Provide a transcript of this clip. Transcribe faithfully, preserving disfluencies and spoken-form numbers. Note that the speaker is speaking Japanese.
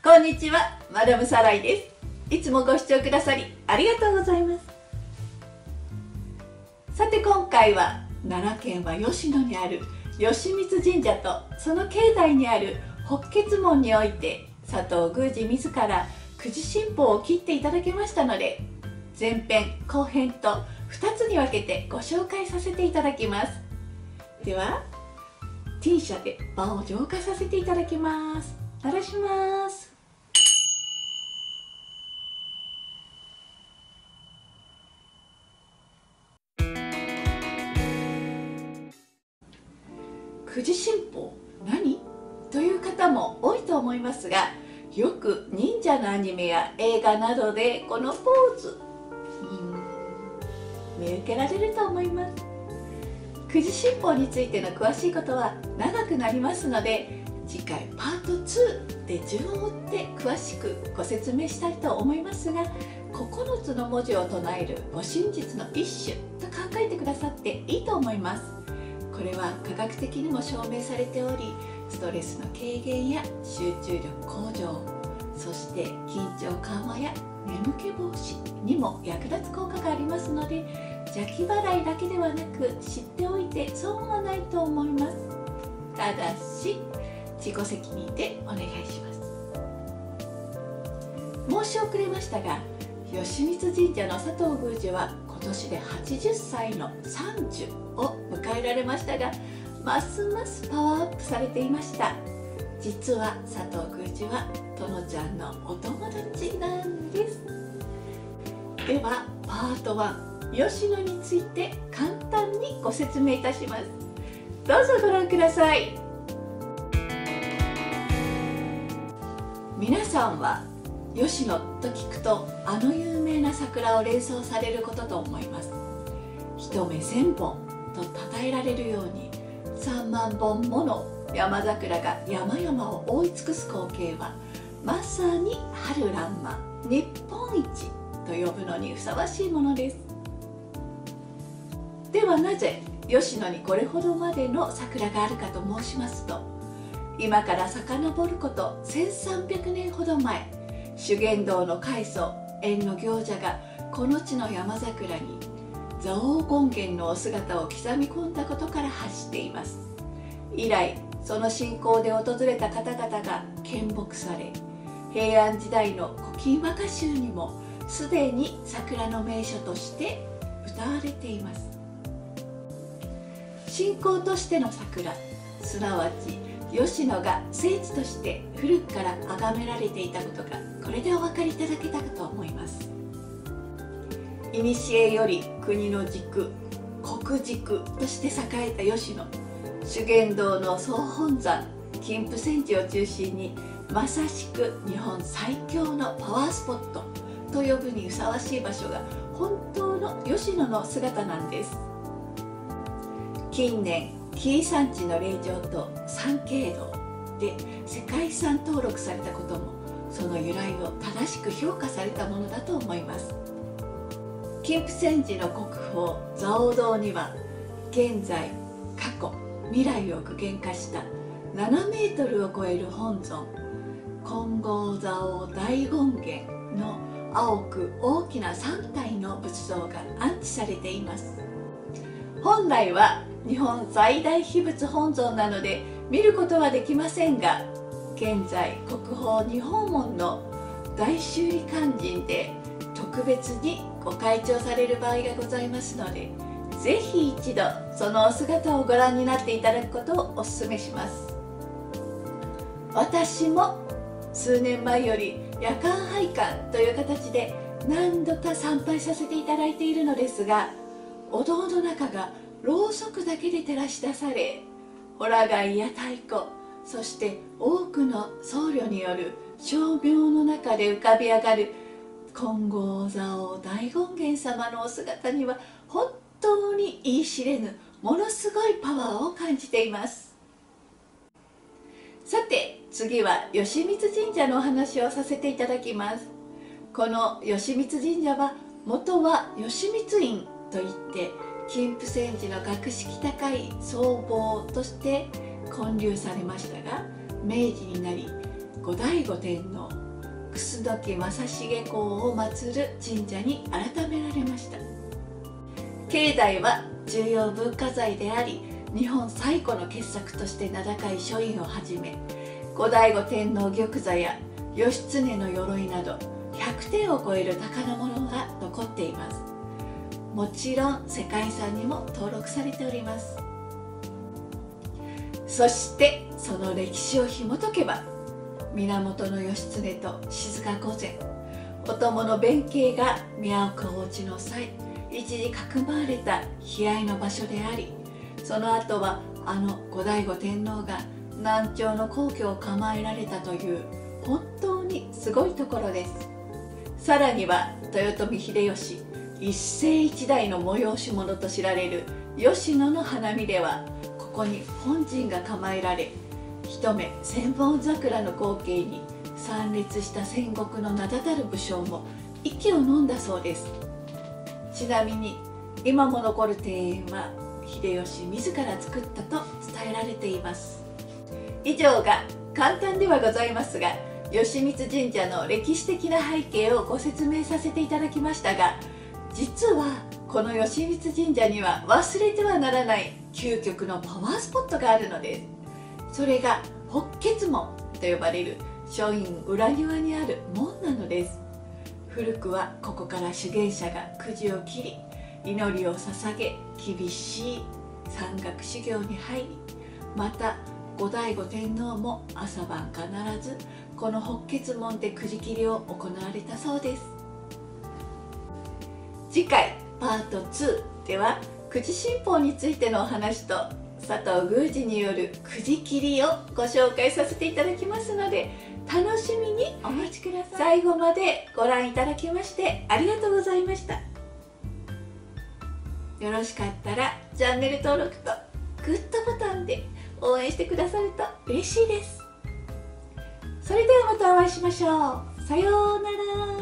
こんにちは、マダムサライです。いつもご視聴くださりありがとうございます。さて今回は奈良県は吉野にある吉光神社とその境内にある法華門において佐藤宮司自ら九字神宝を切っていただきましたので、前編後編とふたつに分けてご紹介させていただきます。では T 社で場を浄化させていただきます。鳴らします。九字神宝何という方も多いと思いますが、よく忍者のアニメや映画などでこのポーズ、うん、見受けられると思います。九字神宝についての詳しいことは長くなりますので、次回パートツーで順を追って詳しくご説明したいと思いますが、ここのつの文字を唱える護身術の一種と考えてくださっていいと思います。これは科学的にも証明されており、ストレスの軽減や集中力向上、そして緊張緩和や眠気防止にも役立つ効果がありますので、邪気払いだけではなく知っておいて損はないと思います。ただし自己責任でお願いします。申し遅れましたが、吉光神社の佐藤宮司は今年ではちじゅっさいのさんじゅうを迎えられましたが、ますますパワーアップされていました。実は佐藤宮司はとのちゃんのお友達なんです。ではパートワン、吉野について簡単にご説明いたします。どうぞご覧ください。皆さんは吉野と聞くとあの有名な桜を連想されることと思います。一目千本と称えられるようにさんまんぼんもの山桜が山々を覆い尽くす光景はまさに春らんまん、日本一と呼ぶのにふさわしいものです。ではなぜ吉野にこれほどまでの桜があるかと申しますと、今から遡ることせんさんびゃくねんほど前、修験道の開祖縁の行者がこの地の山桜に蔵王権現のお姿を刻み込んだことから発しています。以来その信仰で訪れた方々が献木され、平安時代の古今和歌集にもすでに桜の名所として歌われています。信仰としての桜、すなわち吉野が聖地として古くから崇められていたことがこれでお分かりいただけたかと思います。古より国の軸、国軸として栄えた吉野、修験道の総本山金峰山寺を中心にまさしく日本最強のパワースポットと呼ぶにふさわしい場所が本当の吉野の姿なんです。近年紀伊山地の霊場と参詣道で世界遺産登録されたこともその由来を正しく評価されたものだと思います。金峰山寺の国宝蔵王堂には現在過去未来を具現化したななメートルを超える本尊金剛蔵王大権現の青く大きなさんたいの仏像が安置されています。本来は日本最大秘仏本尊なので見ることはできませんが、現在国宝日本門の大修理勧進で特別にご開帳される場合がございますので、ぜひ一度そのお姿をご覧になっていただくことをお勧めします。私も数年前より夜間拝観という形で何度か参拝させていただいているのですが、お堂の中がろうそくだけで照らし出され、ホラ貝や太鼓、そして多くの僧侶による称名の中で浮かび上がる金剛蔵王大権現様のお姿には本当に言い知れぬものすごいパワーを感じています。さて次は吉光神社のお話をさせていただきます。この吉光神社は元は吉光院といって金峰山寺の格式高い僧坊として建立されましたが、明治になり後醍醐天皇楠木正成公を祀る神社に改められました。境内は重要文化財であり、日本最古の傑作として名高い書院をはじめ、後醍醐天皇玉座や義経の鎧などひゃくてんを超える宝物が残っています。もちろん世界遺産にも登録されております。そしてその歴史を紐解けば、源義経と静御前、お供の弁慶が宮岡落ちの際一時かくまわれた悲哀の場所であり、その後はあの後醍醐天皇が南朝の皇居を構えられたという本当にすごいところです。さらには豊臣秀吉一世一代の催し物と知られる吉野の花見では、ここに本陣が構えられ、一目千本桜の光景に参列した戦国の名だたる武将も息を飲んだそうです。ちなみに今も残る庭園は秀吉自ら作ったと伝えられています。以上が簡単ではございますが、吉光神社の歴史的な背景をご説明させていただきましたが、実はこの吉光神社には忘れてはならない究極のパワースポットがあるのです。それが北穴門と呼ばれる書院裏庭にある門なのです。古くはここから修験者がくじを切り、祈りを捧げ、厳しい山岳修行に入り、また後醍醐天皇も朝晩必ずこの北穴門でくじ切りを行われたそうです。次回パートツーではくじ神宝についてのお話と佐藤宮司によるくじ切りをご紹介させていただきますので、楽しみにお待ちください。最後までご覧いただきましてありがとうございました。よろしかったらチャンネル登録とグッドボタンで応援してくださると嬉しいです。それではまたお会いしましょう。さようなら。